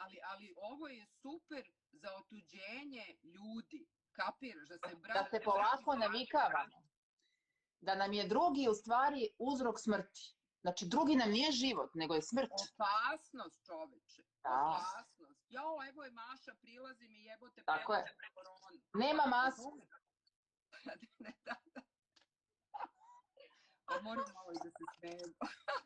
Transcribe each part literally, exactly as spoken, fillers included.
ali, ali ovo je super za otuđenje ljudi. Kapiraš? Da se brat... Da se polako navikavamo. Da nam je drugi u stvari uzrok smrti. Znači, drugi nam nije život, nego je smrt. Opasnost, čoveče. Opasnost. Jao, evo je Maša, prilazi mi, jebote, prelazi koronu. Nema masku. Da, da. Pa moram malo i da se smijem.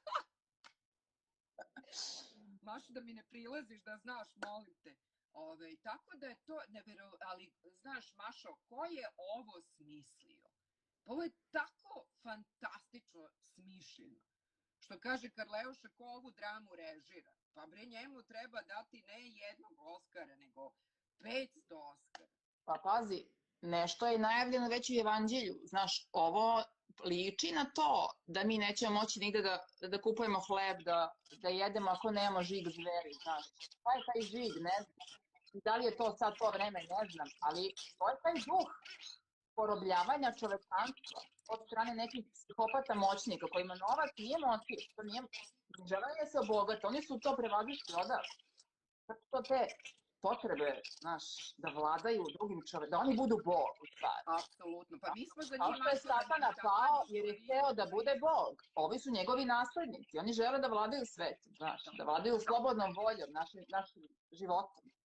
Maša, da mi ne prilaziš, da znaš, molim te. Ove, tako da je to nevjero... Ali, znaš, Mašo, ko je ovo smislio? Ovo je tako fantastično smišljeno. Što kaže Karleuša, ko ovu dramu režira? Pa bre, njemu treba dati ne jednog Oskara, nego petsto Oskara. Pa pazi, nešto je najavljeno već u Evanđelju. Znaš, ovo liči na to da mi nećemo moći nigde da, da kupujemo hleb, da, da jedemo ako nemamo žig zveri. Znaš, šta je taj žig, ne znam. Da li je to sad to vreme, ne znam, ali to je taj duh porobljavanja čovečanstva od strane nekih psihopata moćnika kojima novac nije motiv, to nije želanje se obogati, oni su to prevazišli odavno. Kako to te potrebe, znaš, da vladaju drugim čovjek, da oni budu Bog u stvari. Apsolutno, pa mi smo za njih... Kao što je Satana pao jer je hteo da bude Bog, ovi su njegovi naslednici, oni žele da vladaju svetom, znaš, da vladaju slobodnom voljom, našim, našim životom.